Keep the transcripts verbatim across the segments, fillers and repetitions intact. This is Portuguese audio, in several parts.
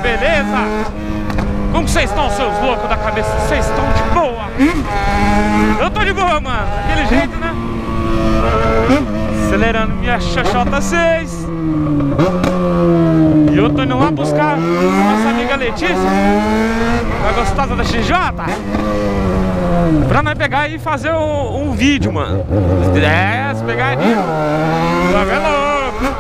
beleza? Como vocês estão, seus loucos da cabeça? Vocês estão de boa? Eu tô de boa, mano. Daquele jeito, né? Acelerando minha Xoxota seis. E eu tô indo lá buscar a nossa amiga Letícia, a gostosa da X J, pra nós pegar e fazer um, um vídeo, mano. É, as pegadinhas. Tá vendo?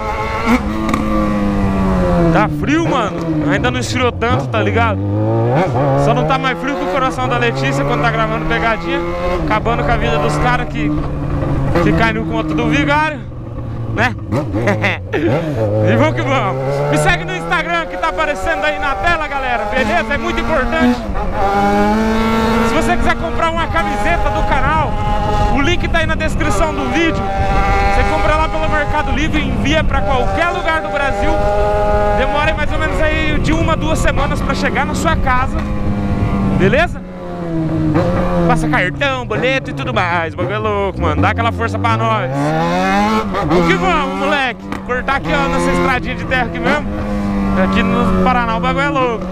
Tá frio, mano. Ainda não esfriou tanto, tá ligado? Só não tá mais frio que o coração da Letícia quando tá gravando pegadinha, acabando com a vida dos caras que, que caem no conto do vigário, né? E vamos que vamos. Me segue no Instagram que tá aparecendo aí na tela, galera. Beleza? É muito importante. Se você quiser comprar uma camiseta do canal, o link tá aí na descrição do vídeo. Você compra lá pelo Mercado Livre e envia pra qualquer lugar do Brasil. Demora mais ou menos aí de uma, duas semanas pra chegar na sua casa. Beleza? Passa cartão, boleto e tudo mais. O bagulho é louco, mano. Dá aquela força pra nós. O que vamos, moleque? Cortar aqui, ó, nessa estradinha de terra aqui mesmo. Aqui no Paraná o bagulho é louco.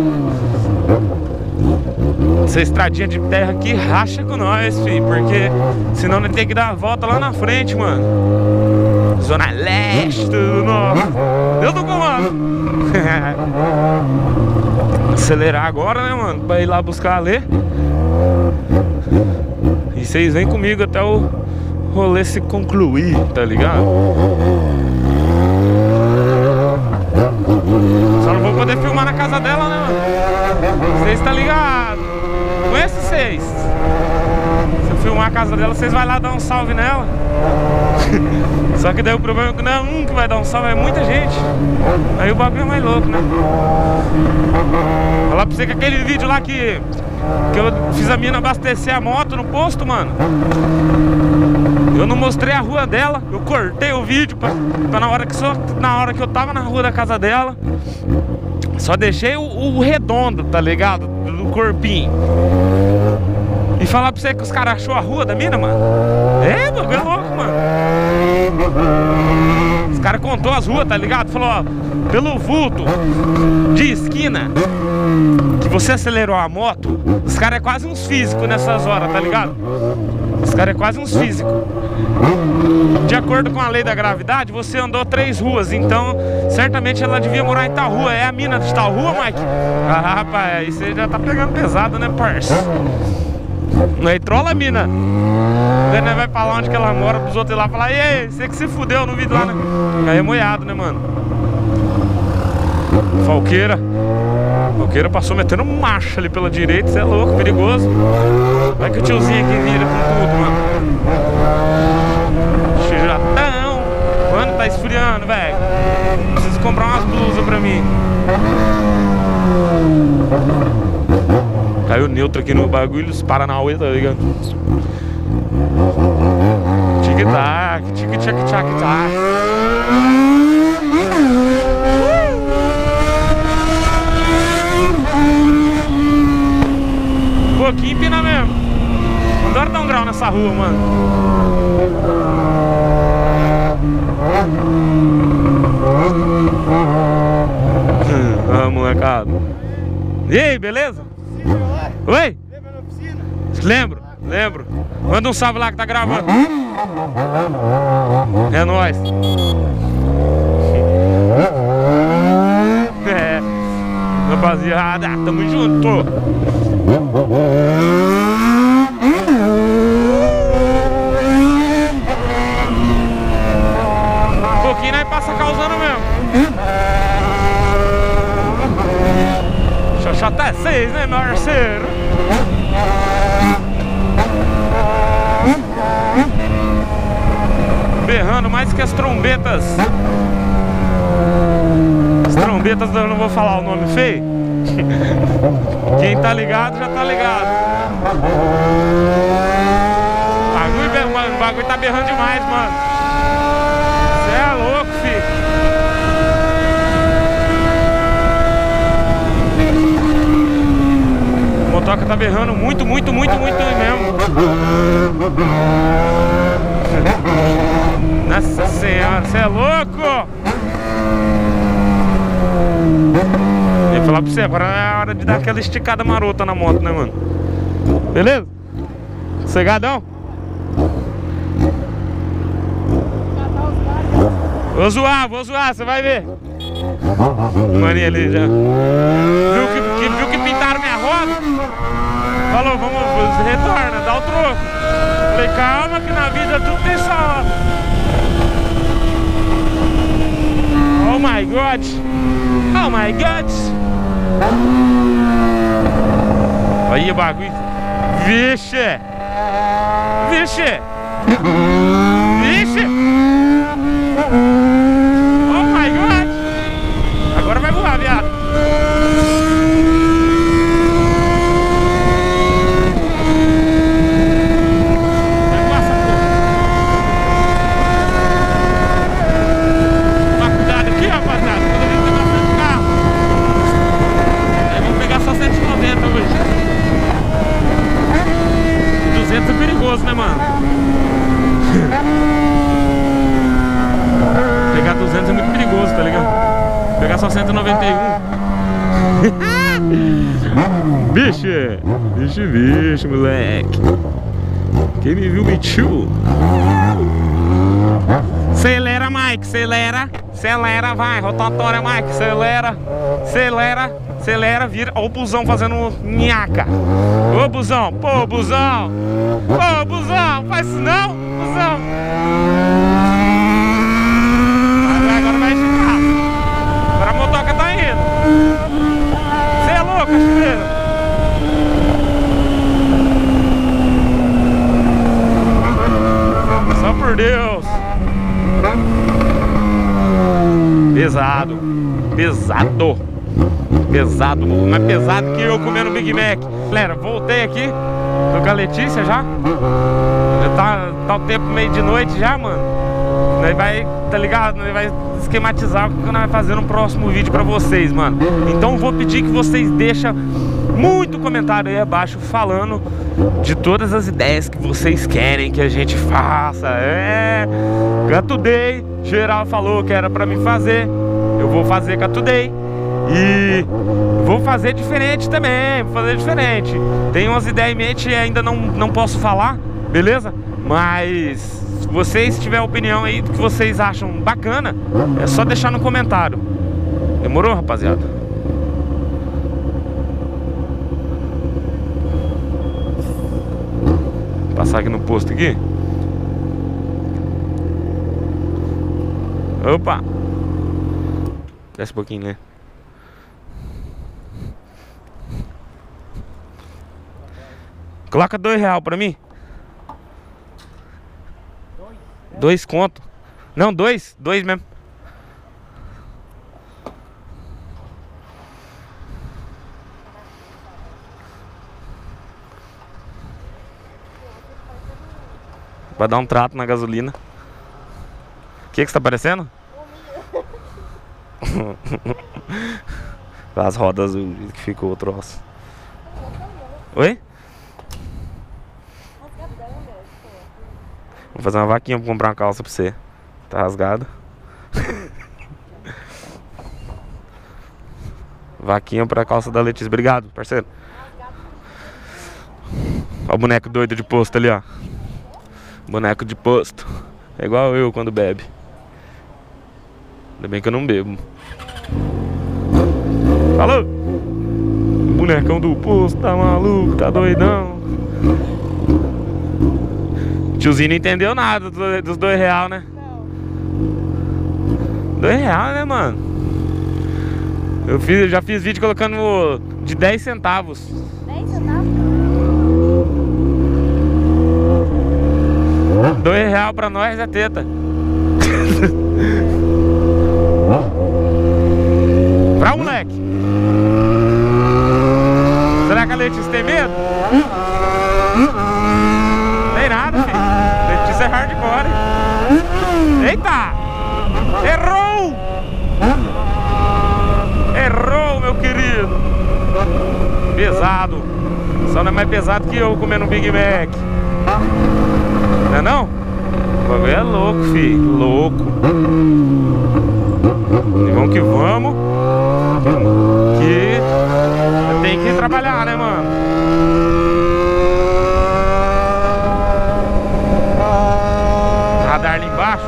Essa estradinha de terra aqui racha com nós, filho. Porque senão nós tem que dar a volta lá na frente, mano. Zona Leste do Norte. Deus do comando. Acelerar agora, né, mano? Pra ir lá buscar a Lê. E vocês vêm comigo até o rolê se concluir, tá ligado? Só não vou poder filmar na casa dela, né, mano? Vocês tá ligado? Conheço vocês. Se eu filmar a casa dela, vocês vão lá dar um salve nela. Só que daí o problema é que não é um que vai dar um salve, é muita gente. Aí o bagulho é mais louco, né? Falar pra você que aquele vídeo lá que Que eu fiz a mina abastecer a moto no posto, mano, eu não mostrei a rua dela. Eu cortei o vídeo pra, pra na, hora que só, na hora que eu tava na rua da casa dela. Só deixei o, o redondo, tá ligado? Do corpinho. E falar pra você que os caras achou a rua da mina, mano. É, bagulho é louco, mano. Os caras contou as ruas, tá ligado? Falou, ó, pelo vulto de esquina que você acelerou a moto, os caras é quase uns físicos nessas horas, tá ligado? Os caras é quase uns físicos. De acordo com a lei da gravidade, você andou três ruas, então certamente ela devia morar em tal rua. É a mina de tal rua, Mike? Ah, rapaz, aí você já tá pegando pesado, né, parça? Aí trola a mina. Daí nós vai falar onde que ela mora pros outros ir lá falar, e aí, você que se fudeu no vídeo lá, né? Aí é moiado, né, mano? Falqueira. Falqueira passou metendo marcha ali pela direita, você é louco, perigoso. Vai que o tiozinho aqui vira com tudo, mano. Xijatão. Mano, tá esfriando, velho. Preciso comprar umas blusas pra mim. Caiu neutro aqui no bagulho, os Paranauê, tá ligado? Tic-tac, tic-tac-tac-tac. Um pouquinho empina mesmo. Não dá dar um grau nessa rua, mano. Ah, molecada. E aí, beleza? Oi? Lembra na oficina? Lembro, lembro. Manda um salve lá que tá gravando. É nóis. É, rapaziada, tamo junto. Um pouquinho nós passa causando mesmo. Xoxota seis, né, meu parceiro? Berrando mais que as trombetas. As trombetas, eu não vou falar o nome feio. Quem tá ligado já tá ligado. O bagulho, mano, o bagulho tá berrando demais, mano. Cê é louco, filho. O motoca tá berrando muito, muito, muito, muito mesmo. Nossa senhora, você é louco! vou falar pra você, agora é a hora de dar aquela esticada marota na moto, né, mano? Beleza? Cegadão? Vou zoar, vou zoar, você vai ver. Maninha ali já. Viu que, que, viu que pintaram minha roda? Falou, vamos, retorna, dá o troco. Falei, calma que na vida tudo tem sua hora. Oh my God. Oh my God. Aí o bagulho. Vixe. Vixe. Vixe. Oh my God. Agora vai voar, viado. Vai voar essa porra. Toma cuidado aqui, rapaziada. Quando a gente tem bastante carro. Aí vamos pegar só cento e noventa hoje. duzentos é perigoso, né, mano? Pegar duzentos é muito perigoso, tá ligado? Pegar só cento e noventa e um. Bicho, bicho, bicho, moleque. Quem me viu me tchou. Acelera, Mike, acelera. Acelera, vai, rotatória, Mike, acelera. Acelera, acelera, vira. Ó o busão fazendo nhaca. Ô busão, pô, busão. Pô, busão, faz isso não, busão. Agora vai ficar. Agora a motoca tá indo. Você é louco, cachoeira. Só por Deus. Pesado. Pesado. Pesado, mais pesado que eu comendo Big Mac. Galera, voltei aqui. Tô com a Letícia já. Já tá, tá o tempo meio de noite já, mano. Nós vai, tá ligado? Nós vai esquematizar o que nós vai fazer no próximo vídeo pra vocês, mano. Então vou pedir que vocês deixem muito comentário aí abaixo falando de todas as ideias que vocês querem que a gente faça. É, Catudei, geral falou que era pra mim fazer. Eu vou fazer Catudei. E vou fazer diferente também, vou fazer diferente. Tem umas ideias em mente e ainda não, não posso falar, beleza? Mas se vocês tiverem opinião aí do que vocês acham bacana, é só deixar no comentário. Demorou, rapaziada? Vou passar aqui no posto aqui. Opa! Desce um pouquinho, né? Coloca dois real pra mim. Dois? Dois conto. Não, dois. Dois mesmo. Pra dar um trato na gasolina. O que que você tá parecendo? As rodas que ficou o troço. Oi? Vou fazer uma vaquinha pra comprar uma calça pra você. Tá rasgada. Vaquinha pra calça da Letícia. Obrigado, parceiro. Ó o boneco doido de posto ali, ó. Boneco de posto. É igual eu quando bebe. Ainda bem que eu não bebo. Falou! O bonecão do posto tá maluco, tá doidão. Tiozinho não entendeu nada dos dois real, né? Não. Dois real, né, mano? Eu, fiz, eu já fiz vídeo colocando de dez centavos. dez centavos? Dois real pra nós é teta. Pra moleque. Será que a Letícia tem medo? Tem nada, filho. Letícia é hardcore. Eita! Errou! Errou, meu querido. Pesado. Só não é mais pesado que eu comendo um Big Mac. Não é não? O bagulho é louco, filho. Louco. E vamos que vamos. Que trabalhar, né, mano? Radar ali embaixo.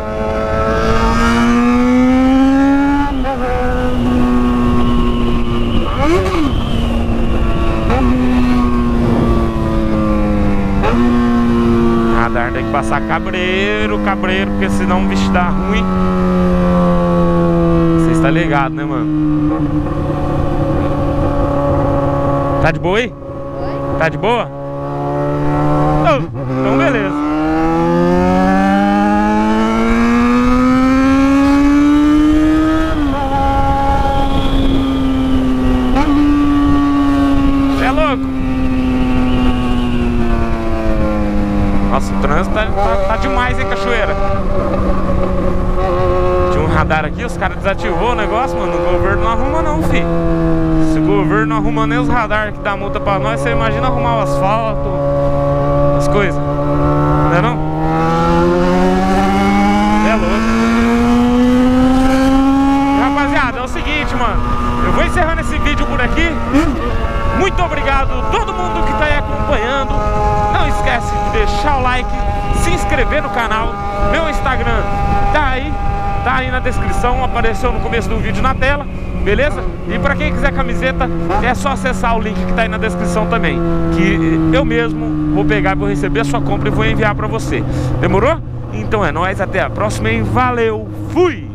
Radar tem que passar cabreiro, cabreiro, porque senão o bicho dá ruim. Você está ligado, né, mano? Tá de boa aí? Oi? Tá de boa? Oh, então beleza. É louco? Nossa, o trânsito tá, tá, tá demais, hein, Cachoeira? Tinha um radar aqui, os caras desativou o negócio, mano. O governo não arruma não, fi. Se o governo não arruma nem os radar que dá multa pra nós, você imagina arrumar o asfalto, as coisas. Não é não? É louco. Rapaziada, é o seguinte, mano. Eu vou encerrando esse vídeo por aqui. Muito obrigado a todo mundo que tá aí acompanhando. Não esquece de deixar o like, se inscrever no canal. Meu Instagram tá aí, tá aí na descrição, apareceu no começo do vídeo na tela, beleza? E pra quem quiser camiseta, é só acessar o link que tá aí na descrição também, que eu mesmo vou pegar e vou receber a sua compra e vou enviar pra você. Demorou? Então é nóis, até a próxima, hein? Valeu, fui!